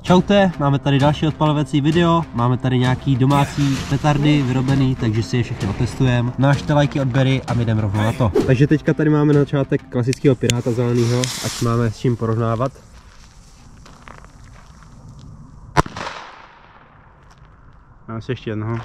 Čaute, máme tady další odpalovací video, máme tady nějaký domácí petardy vyrobený, takže si je všechny otestujeme. Nášte lajky, odběry a my jdeme rovnou na to. Takže teďka tady máme na začátek klasického piráta zeleného, ať máme s čím porovnávat. Máme si ještě jednoho.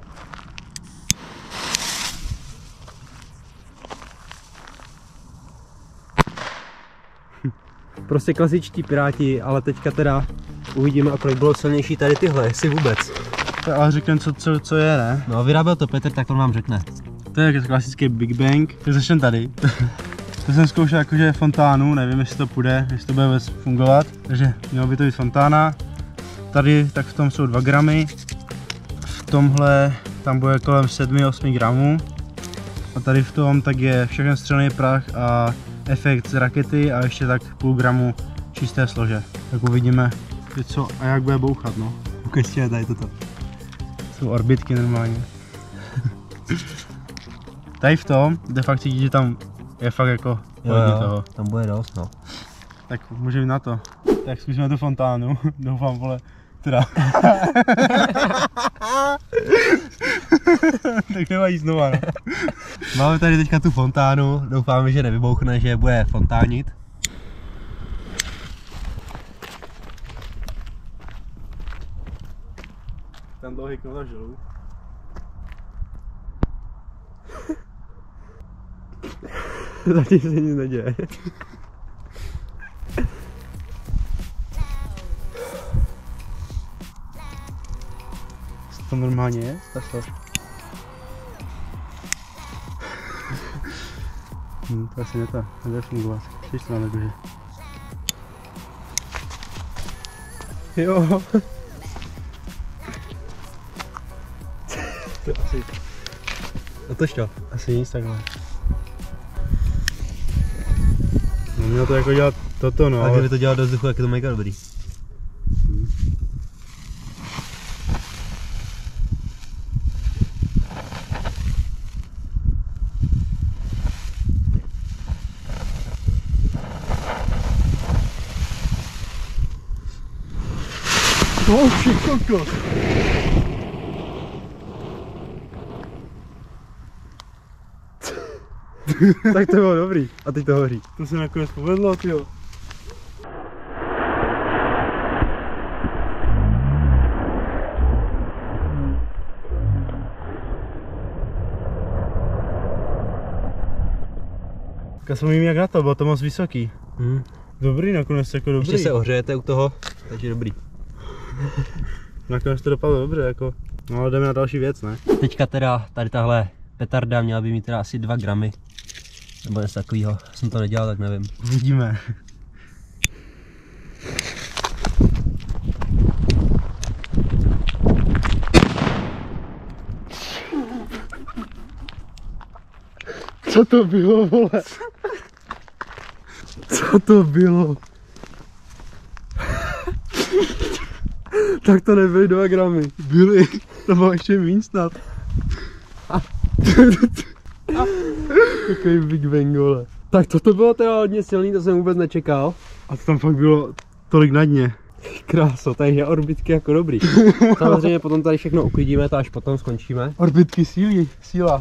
Prostě klasičtí piráti, ale teďka teda uvidíme, a kolik bylo silnější tady tyhle, jestli vůbec. Ale řekněme, co je, ne? No, vyráběl to Petr, tak on vám řekne. To je klasický Big Bang, tak začneme tady. To jsem zkoušel jakože fontánu, nevím, jestli to půjde, jestli to bude vůbec fungovat. Takže mělo by to být fontána. Tady tak v tom jsou 2 gramy. V tomhle tam bude kolem 7-8 gramů. A tady v tom tak je všechny střelný prach a efekt z rakety a ještě tak půl gramu čisté slože. Tak uvidíme, co a jak bude bouchat, no. Ukažte tady toto. Jsou orbitky normálně. Tady v tom de facto cítit, že tam je fakt jako hodně toho. Tam bude dost, no. Tak můžeme jít na to. Tak zkusíme tu fontánu. Doufám, vole, teda. Tak nevadí znova, no. Máme tady teďka tu fontánu, doufáme, že nevybouchne, že bude fontánit. Tam dlouhý knot želu. Zatím se nic neděje. To normálně je? To asi nebude fungovat. Ještě to jakože. Jo. To asi. Otoč to. Asi nic takhle. No mělo to jako dělat toto, no. Ale kdyby to dělal do vzduchu, jak je to mega dobrý. To všechno. Tak to bylo dobrý. A teď to hoří. To se nakonec povedlo, tyjo. Já jsem jim jak na to, bylo to moc vysoký. Dobrý, nakonec jako dobrý. Ještě se ohřejete u toho, takže dobrý. Nakonec to dopadlo dobře, jako. No ale jdeme na další věc, ne? Teďka teda tady tahle petarda měla by mít teda asi 2 gramy. Nebo něco takovýho. Jsem to nedělal, tak nevím. Vidíme. Co to bylo, vole? Co to bylo? Tak to nebyly 2 gramy. Byly. To bylo ještě víc snad. Takový Big Bang, vole. Tak toto bylo teda hodně silný, to jsem vůbec nečekal. A to tam fakt bylo tolik na dně. Kráso, takže orbitky jako dobrý. Samozřejmě potom tady všechno uklidíme, to až potom skončíme. Orbitky síla.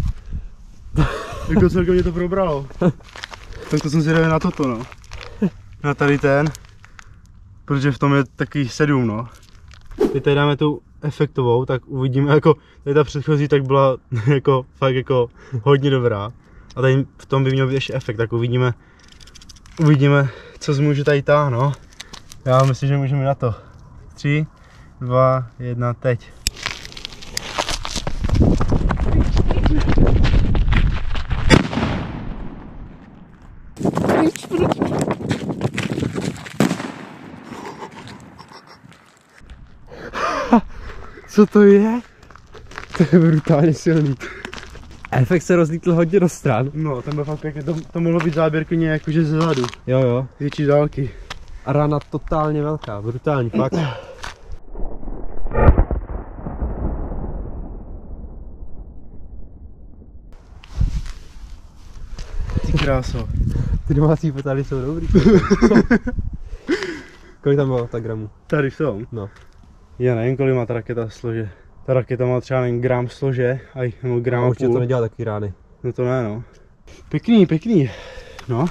Jako celkem mě to probralo. Tak to jsem zvědavý na toto, no. Na tady ten. Protože v tom je takový 7, no. Teď tady dáme tu efektovou, tak uvidíme, jako tady ta předchozí tak byla jako fakt jako hodně dobrá. A tady v tom by měl být ještě efekt, tak uvidíme, co zmůže tady táhnout. Já myslím, že můžeme na to. 3, 2, 1, teď. Co to je? To je brutálně silný. Efekt se rozlítl hodně do stran. No, ten byl fakt pěkně, to mohlo být záběrkyně jakože zezadu. Jo. Větší dálky. A rána totálně velká, brutální, fakt. Ty kráso. Ty domácí petardy jsou dobrý. Kolik tam bylo tak gramů? Tady jsou. No. Já nevím, kolik má ta raketa slože. Ta raketa má třeba jen gram slože, nebo gram a určitě půl. to nedělá takový rány. No to ne, no. Pěkný, pěkný. No.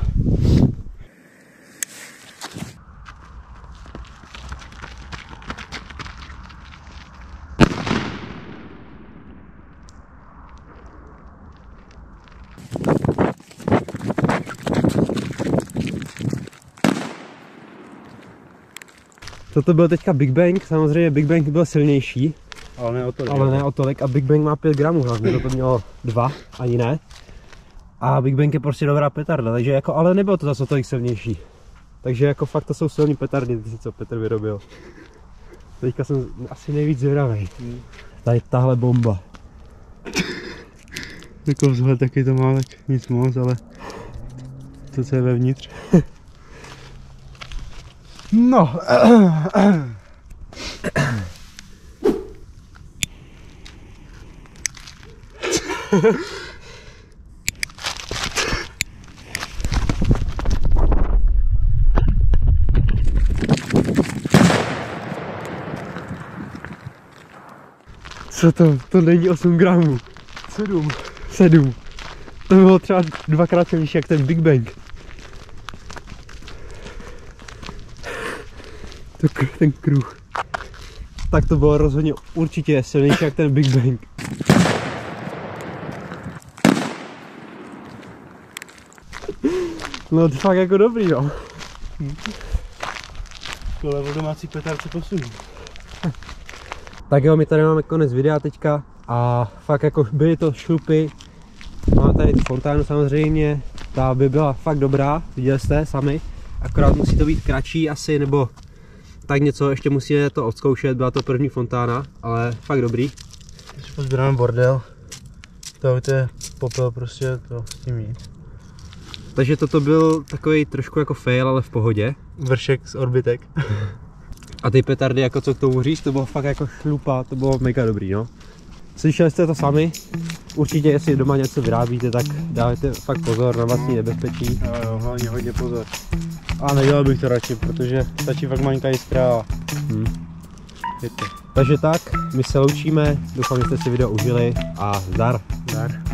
Toto byl teďka Big Bang, samozřejmě Big Bang byl silnější. Ale ne o tolik. Ale ne o tolik a Big Bang má 5 gramů hlavně, to mělo 2, ani ne. A Big Bang je prostě dobrá petarda, takže jako, ale nebylo to zase tolik silnější. Takže jako fakt to jsou silný petardy, co Petr vyrobil. Teďka jsem asi nejvíc zvědavej. Tady tahle bomba. Jako vzhled taky to má, tak nic moc, ale to, co je vevnitř. No. Co to? To není 8 gramů. 7. To bylo třeba 2krát silnější jak ten Big Bang. Ten kruh. Tak to bylo rozhodně určitě silnější jak ten Big Bang. No to fakt jako dobrý, no. Tohle domácí petard se posuní. Tak jo, my tady máme konec videa teďka a fakt jako byly to šlupy. Máme tady fontánu samozřejmě, ta by byla fakt dobrá, viděli jste sami. Akorát musí to být kratší asi, nebo tak něco, ještě musíme to odzkoušet, byla to první fontána, ale fakt dobrý. Když pozbíráme bordel, to je popel prostě to s tím jít. Takže toto byl takový trošku jako fail, ale v pohodě. Vršek z orbitek. A ty petardy, jako co k tomu říct, to bylo fakt jako šlupa, to bylo mega dobrý, no. Slyšeli jste to sami? Určitě, jestli doma něco vyrábíte, tak dávajte fakt pozor na vlastní nebezpečí. Jo, hlavně hodně pozor. A nedělal bych to radši, protože stačí fakt malinká jiskra a... Takže tak, my se loučíme, doufám, že jste si video užili a zdar. Zdar.